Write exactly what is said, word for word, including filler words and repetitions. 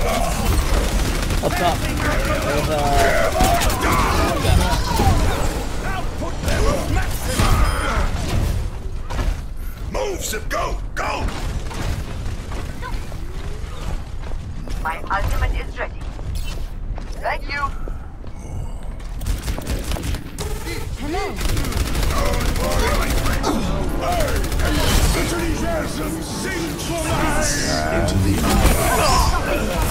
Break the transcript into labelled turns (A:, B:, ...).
A: Up top. There's, uh...
B: Move, Zip, go! Go!
C: My ultimate is ready. Thank you.
D: Hello.
B: Enthusiasm sings for life! Into the